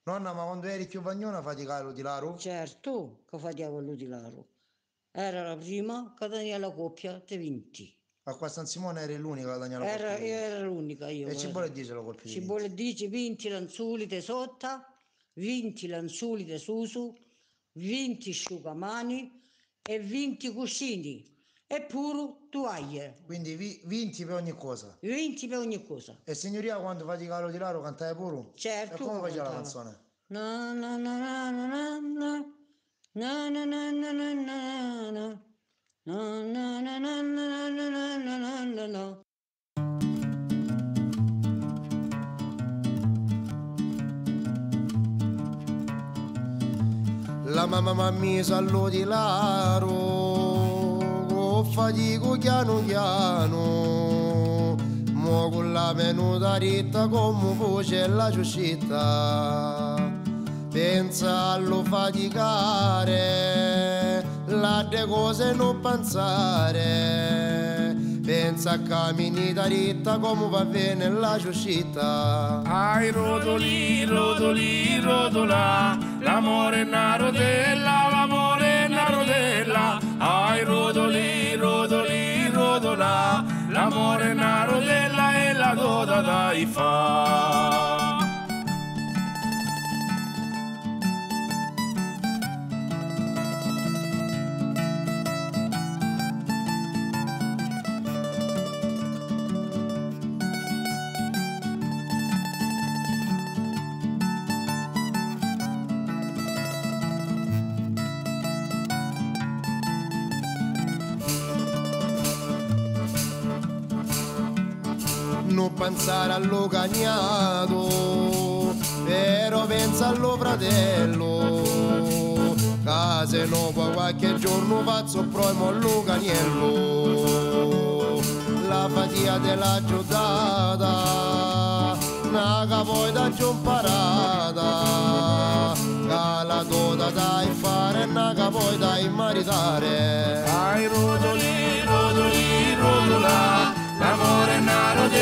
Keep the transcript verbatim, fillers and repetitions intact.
Nonna, ma quando eri più vagnona faticavo di laro? Certo, che faceva lui di laro. Era la prima che tenia la coppia di vinti. A qua San Simone eri l'unica che guadagnava la coppia Era, di vinti. era l'unica io. E ci Era. vuole dire la coppia di Ci vinti. vuole dire vinti lanzuli di sotta, vinti lanzuli di susu, vinti asciugamani e vinti cuscini. E pure toaglie. Quindi vi- vinti per ogni cosa. Vinti per ogni cosa. E signoria quando faticavo di laro cantava pure? E Certo come che faceva la cantava. canzone? Na na na na na na na. Na na na na na na na. Na na na na na na na na na na. La mamma mi ha messo allo di laro, con fatico piano piano, mo con la venuta ritta come voce la ciuscita. Pensa allo faticare, le cose non pensare, pensa a camminita ritta come va bene la ciuscita. Ai rotoli, rotoli, rotola, l'amore è una rotella, l'amore è una rotella. Ai rotoli, rotoli, rotola, l'amore è una rotella e la coda dai fa. Non pensare allo cagnato, però pensa allo fratello, che se no poi qualche giorno faccio proimo allo cagnello. La fatica della giornata, una poi da giù imparata, che la dota dai fare, una poi dai maritare. Ai rotoli, rotoli, rotola, l'amore è una rotella.